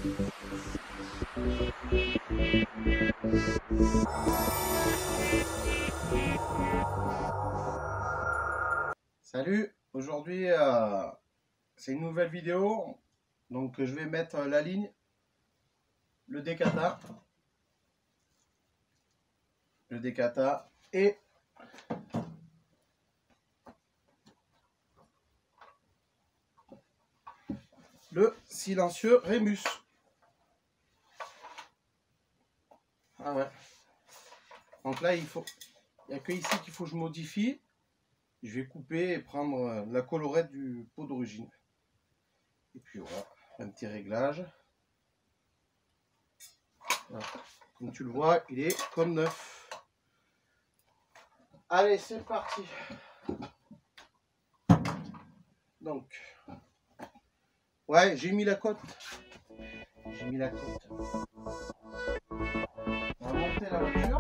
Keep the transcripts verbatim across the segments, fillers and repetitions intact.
Salut, aujourd'hui euh, c'est une nouvelle vidéo, donc je vais mettre la ligne, le décata, le décata et le silencieux Remus. Ah ouais. Donc là il faut, il n'y a que ici qu'il faut que je modifie. Je vais couper et prendre la colorette du pot d'origine. Et puis voilà, un petit réglage. Voilà. Comme tu le vois, il est comme neuf. Allez, c'est parti. Donc, ouais, j'ai mis la cote. J'ai mis la cote. On va monter la voiture.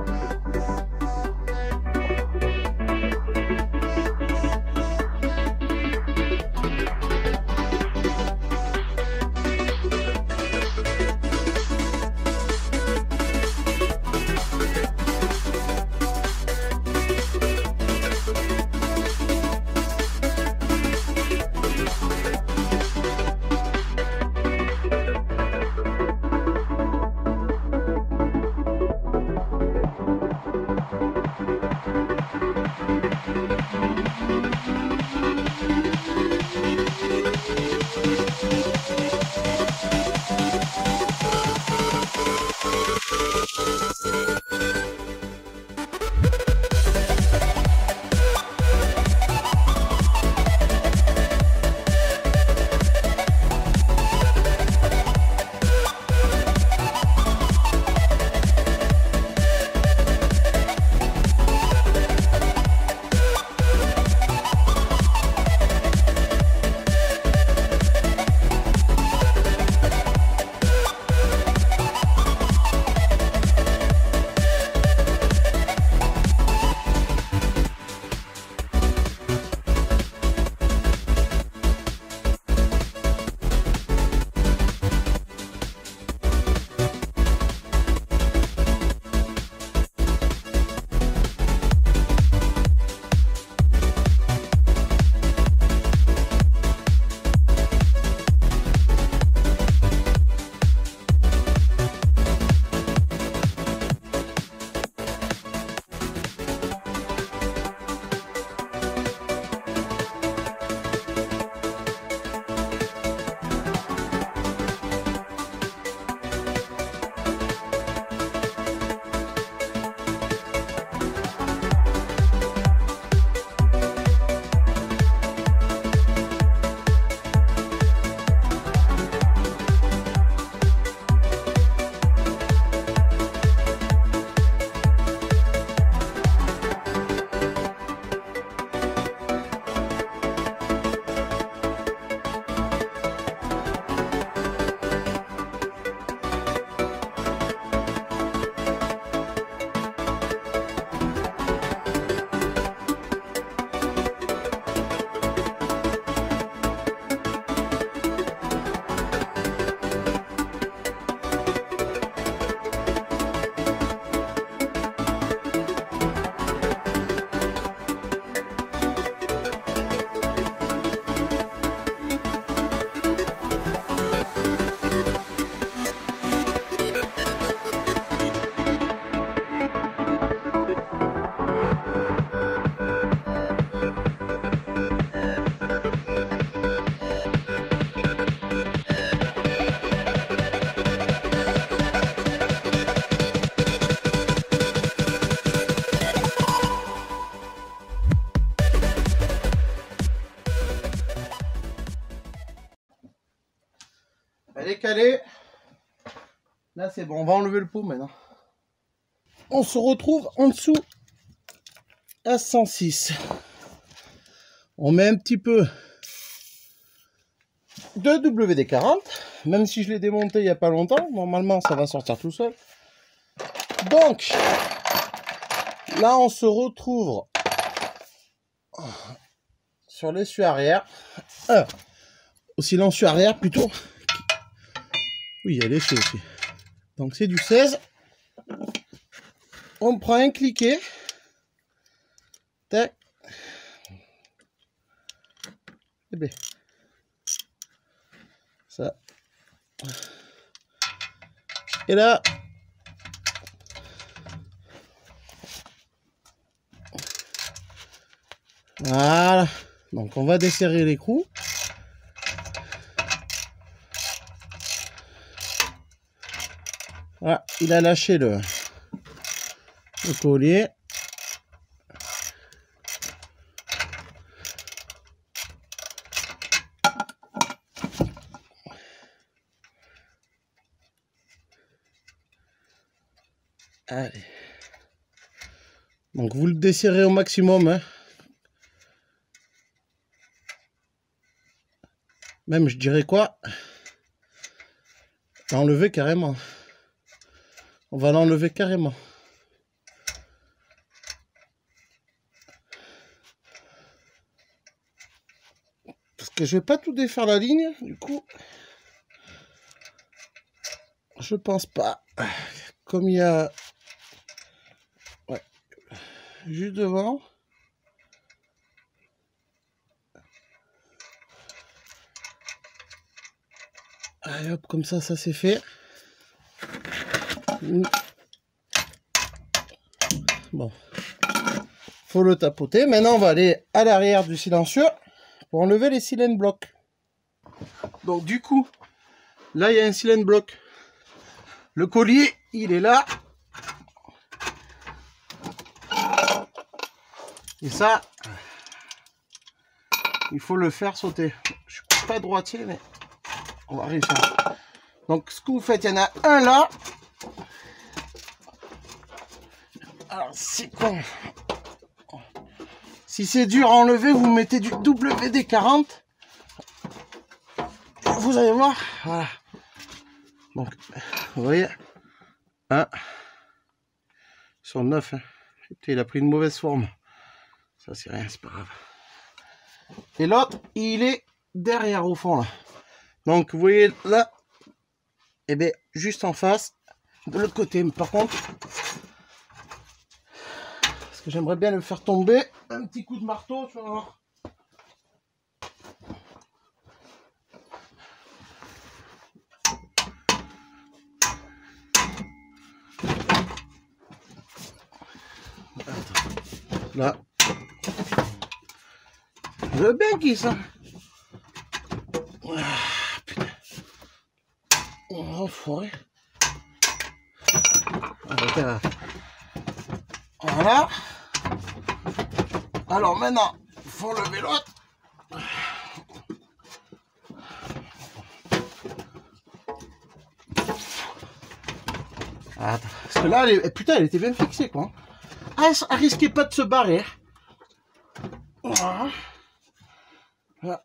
Elle est calée. Là c'est bon, on va enlever le pot maintenant. On se retrouve en dessous à cent six. On met un petit peu de W D quarante. Même si je l'ai démonté il n'y a pas longtemps. Normalement ça va sortir tout seul. Donc là on se retrouve sur l'essuie arrière. Euh, au silencieux arrière plutôt. Oui, elle est dessus aussi. Donc c'est du seize. On prend un cliquet. Tac. Et bien. Ça. Et là. Voilà. Donc on va desserrer l'écrou. Voilà, il a lâché le, le collier. Allez. Donc vous le desserrez au maximum. Hein. Même je dirais quoi? L'enlever carrément. On va l'enlever carrément. Parce que je vais pas tout défaire la ligne, du coup. Je pense pas. Comme il y a... Ouais. Juste devant. Allez hop, comme ça, ça c'est fait. Bon. Faut le tapoter. Maintenant, on va aller à l'arrière du silencieux pour enlever les cylindres blocs. Donc, du coup, là, il y a un cylindre bloc. Le collier, il est là. Et ça, il faut le faire sauter. Je suis pas droitier, mais on va réussir. Donc, ce que vous faites, il y en a un là. Alors, c'est con. Si c'est dur à enlever, vous mettez du W D quarante. Vous allez voir. Voilà. Donc, vous voyez. Un. Ils sont neuf. Hein. Il a pris une mauvaise forme. Ça, c'est rien, c'est pas grave. Et l'autre, il est derrière au fond là. Donc, vous voyez là. Et bien, juste en face. De l'autre côté. Mais par contre. Parce que j'aimerais bien le faire tomber. Un petit coup de marteau, tu vas voir. Là. Le bien qui ça. Ah, putain. Oh, forêt. Voilà. Alors maintenant, il faut lever l'autre. Attends, parce que là, elle est... putain, elle était bien fixée, quoi. Ah, elle risquait pas de se barrer. Voilà. Voilà.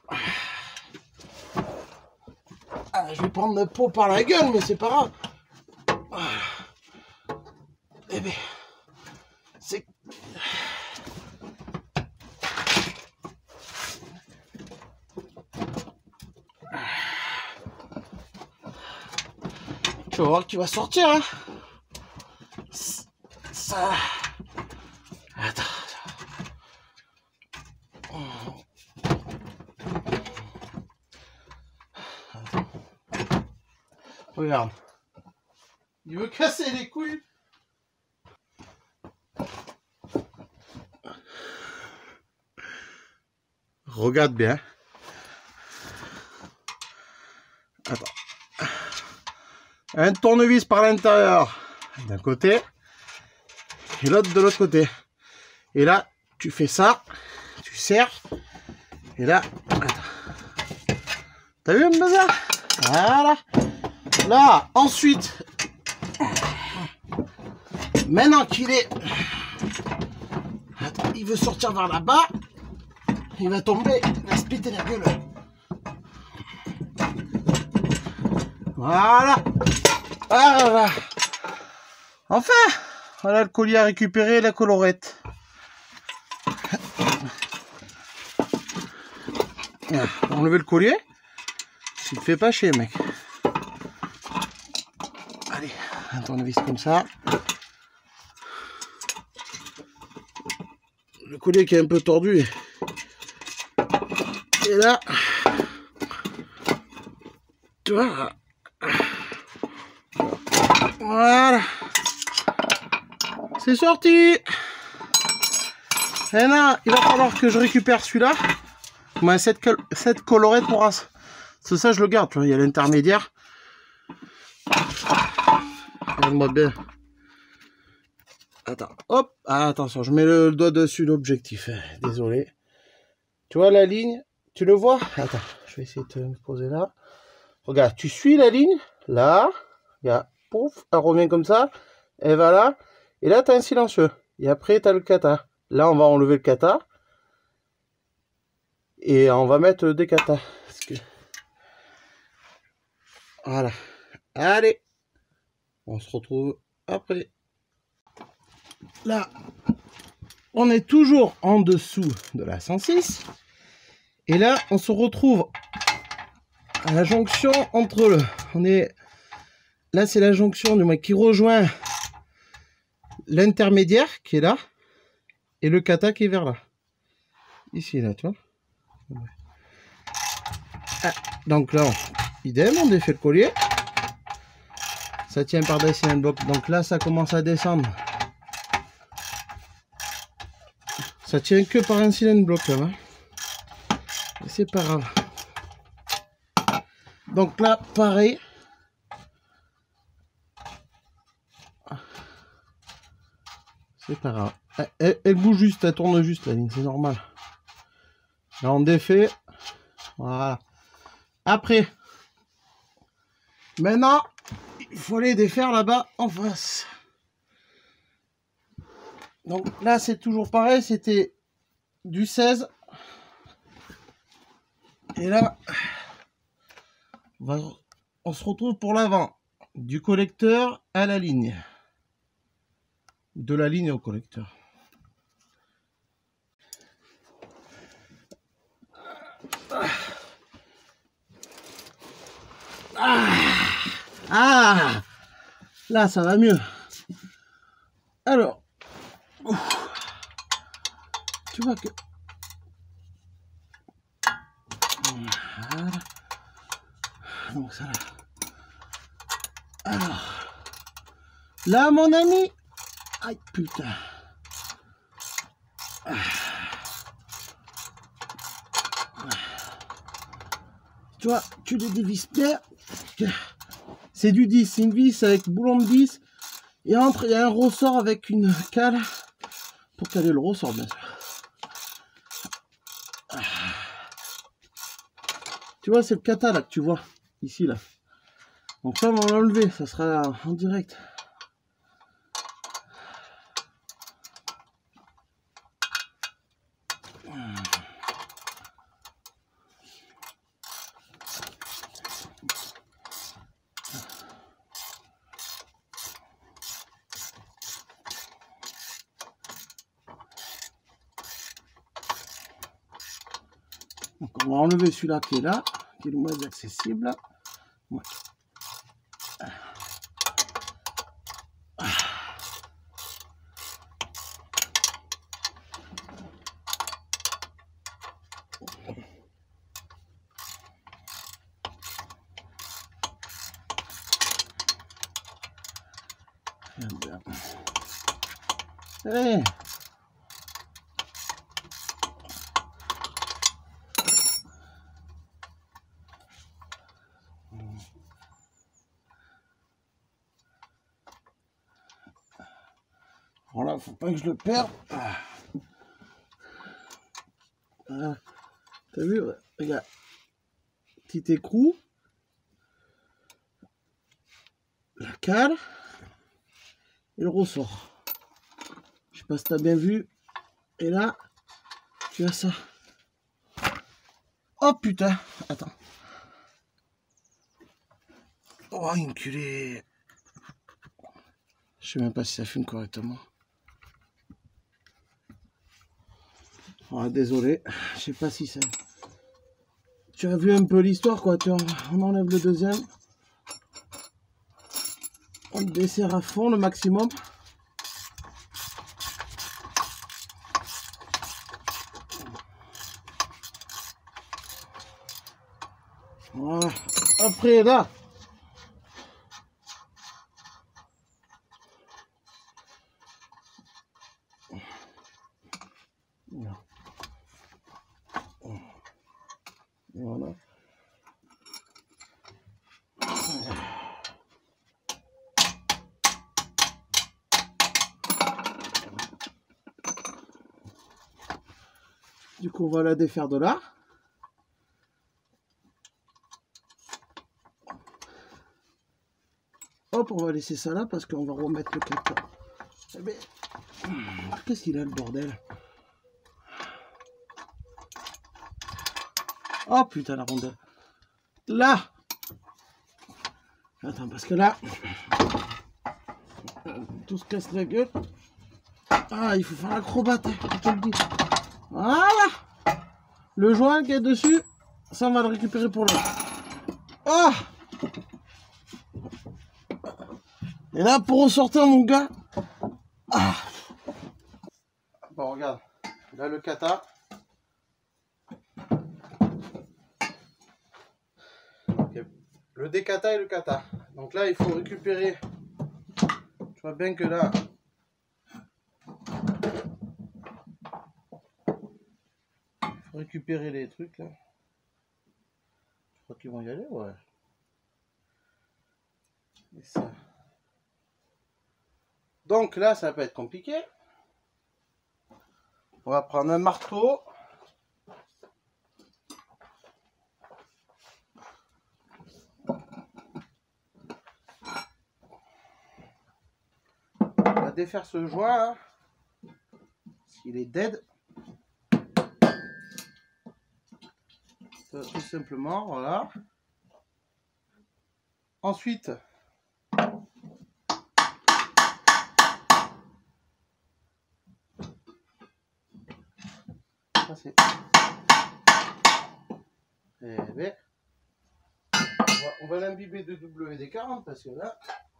Ah, je vais prendre le pot par la gueule, mais c'est pas grave. Voilà. Eh bien, c'est... Tu vas voir que tu vas sortir, hein. Ça... Attends. Attends. Regarde. Il veut casser les couilles. Regarde bien. Attends. Un tournevis par l'intérieur d'un côté et l'autre de l'autre côté. Et là, tu fais ça, tu serres. Et là, attends. T'as vu un peu ça? Voilà. Là, ensuite, maintenant qu'il est... Attends, il veut sortir vers là-bas. Il va tomber, il va splitter la gueule. Voilà. Ah, voilà. Enfin, voilà le collier à récupérer, la colorette. Enlever le collier. Tu te fais pas chier, mec. un tournevis comme ça. Le collier qui est un peu tordu. Et là, tu vois, voilà, c'est sorti. Et là, il va falloir que je récupère celui-là. Mais cette, cette colorette pour as. C'est ça, je le garde. Tu vois, il y a l'intermédiaire. Regarde-moi bien. Attends, hop. Ah, attention, je mets le doigt dessus l'objectif. Désolé. Tu vois la ligne? Tu le vois? Attends, je vais essayer de te me poser là. Regarde, tu suis la ligne. Là. Regarde, pouf, elle revient comme ça. Elle va là. Et là, tu as un silencieux. Et après, tu as le kata. Là, on va enlever le kata. Et on va mettre des katas. Que... Voilà. Allez. On se retrouve après. Là, on est toujours en dessous de la cent six. Et là, on se retrouve à la jonction entre le... On est... Là, c'est la jonction du moins qui rejoint l'intermédiaire qui est là. Et le kata qui est vers là. Ici, là, tu vois. Ah, donc là, on... idem, on défait le collier. Ça tient par des cylindres blocs. Donc là, ça commence à descendre. Ça tient que par un cylindre bloc là. Hein. C'est pas grave. Donc là, pareil. C'est pas grave. Elle, elle bouge juste, elle tourne juste la ligne, c'est normal. Là, on défait. Voilà. Après, maintenant, il faut les défaire là-bas en face. Donc là, c'est toujours pareil, c'était du seize. Et là, on, va, on se retrouve pour l'avant, du collecteur à la ligne. De la ligne au collecteur. Ah, ah, là, ça va mieux. Alors, ouf, tu vois que... Voilà. Donc ça là. Alors, là, mon ami. Aïe, putain. Tu vois, tu les dévisses bien. C'est du dix, c'est une vis avec boulon de dix. Et entre, il y a un ressort avec une cale pour caler le ressort, bien sûr. Tu vois, c'est le kata là que tu vois, ici là. Donc ça, on va l'enlever, ça sera en direct. Donc on va enlever celui-là qui est là, qui est le moins accessible. Ouais. Allez. Voilà, faut pas que je le perde. Voilà. T'as vu, regarde, petit écrou, la cale et le ressort. Je sais pas si t'as bien vu. Et là, tu as ça. Oh putain, attends. Oh, enculé. Je sais même pas si ça fume correctement. Oh, désolé, je sais pas si ça... Tu as vu un peu l'histoire, quoi. Tu en... On enlève le deuxième. On le desserre à fond le maximum. Voilà. Après là, voilà. Du coup, on va la défaire de là. Hop, on va laisser ça là parce qu'on va remettre le capteur. Eh ben, qu'est-ce qu'il a le bordel? Oh putain la rondelle. Là. Attends, parce que là, tout se casse la gueule. Ah, il faut faire l'acrobate, je te le dis. Voilà. Le joint qui est dessus, ça on va le récupérer pour là. Ah. Et là, pour ressortir, mon gars. Ah. Bon, regarde. Là, le kata. Okay. Le dékata et le kata. Donc là, il faut récupérer. Tu vois bien que là. Il faut récupérer les trucs là. Je crois qu'ils vont y aller, ouais. Et ça. Donc là, ça va être compliqué. On va prendre un marteau. On va défaire ce joint. Hein. Il est dead. Tout simplement, voilà. Ensuite, ça c'est. Et bien, on va, on va l'imbiber de W D quarante parce que là.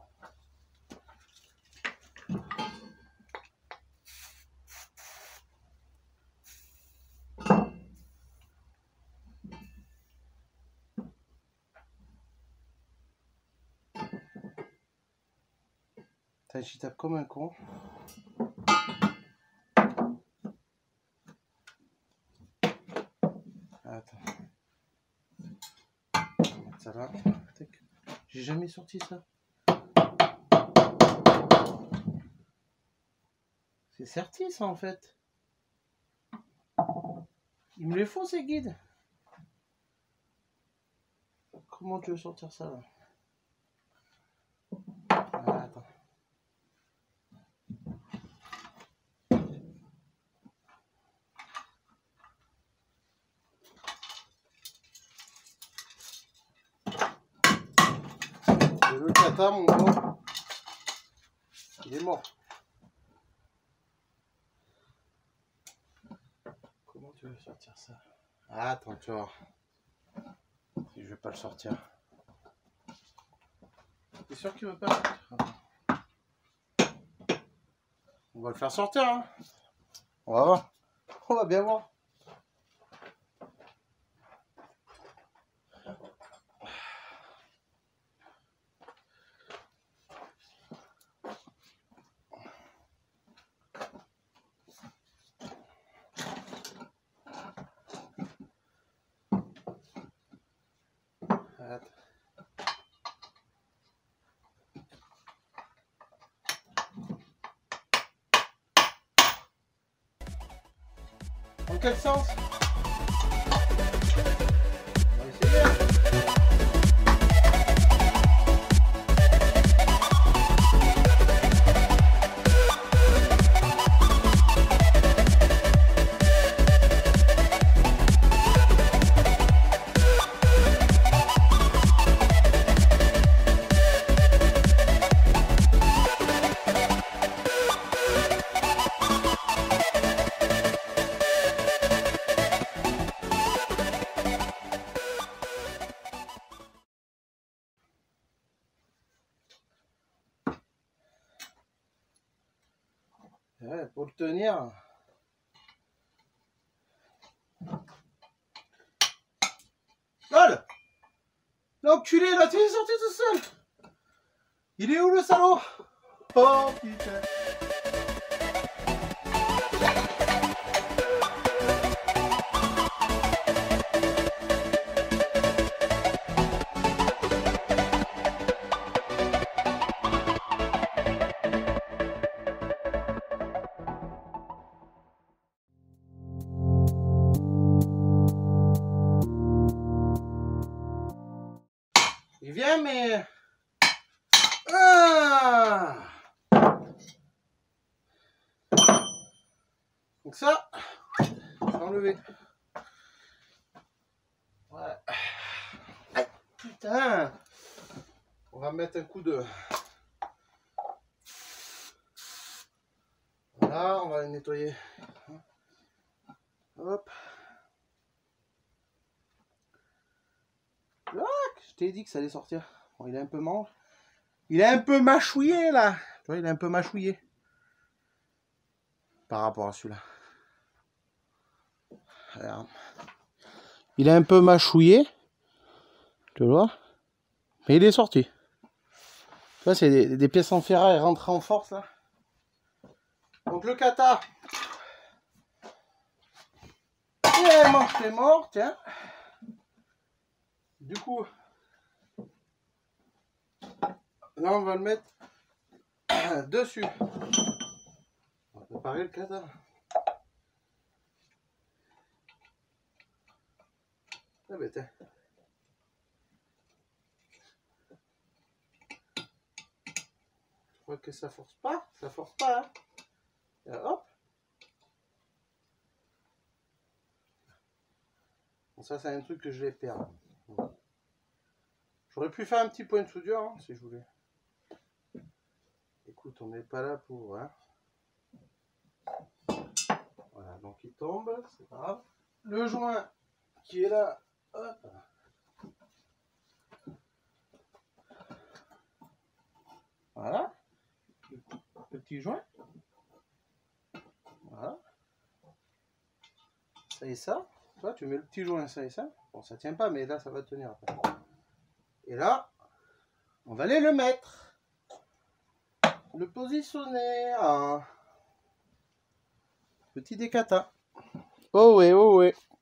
J'y tape comme un con. Attends. On va mettre ça là. J'ai jamais sorti ça. C'est sorti ça en fait. Il me les faut ces guides. Comment tu veux sortir ça là? Attends. Le kata, mon gars, il est mort. Comment tu veux sortir ça? Ah, attends, tu vois. Si je vais pas le sortir. T'es sûr qu'il veut pas sortir? On va le faire sortir, hein. On va voir. On va bien voir. Dans quel sens? On va essayer. Ouais, pour le tenir. Lol! L'enculé là, tu es sorti tout seul! Il est où le salaud? Oh putain! Il vient mais... Ah, donc ça, je vais enlever. Ouais. Putain. On va mettre un coup de... Voilà, on va le nettoyer. Hop. Ah, je t'ai dit que ça allait sortir. Bon, il est un peu mange. Il est un peu mâchouillé là. Tu vois, il est un peu mâchouillé. Par rapport à celui-là. Regarde. Il est un peu mâchouillé. Tu vois. Mais il est sorti. Tu vois, c'est des, des pièces en ferraille rentrées en force là. Donc le kata. Il est mort, c'est mort, tiens. Du coup, là on va le mettre dessus. On va préparer le kata. Ah ben tiens. Je crois que ça force pas, ça force pas. Hein. Et hop. Bon, ça c'est un truc que je vais perdre. J'aurais pu faire un petit point de soudure hein, si je voulais. Écoute, on n'est pas là pour... Hein. Voilà, donc il tombe, c'est pas grave. Le joint qui est là, hop. Voilà. Le petit joint. Voilà. Ça et ça. Toi, tu mets le petit joint, ça et ça. Bon, ça tient pas, mais là, ça va tenir après. Et là, on va aller le mettre. Le positionner. Hein. Petit décata. Oh ouais, oh ouais.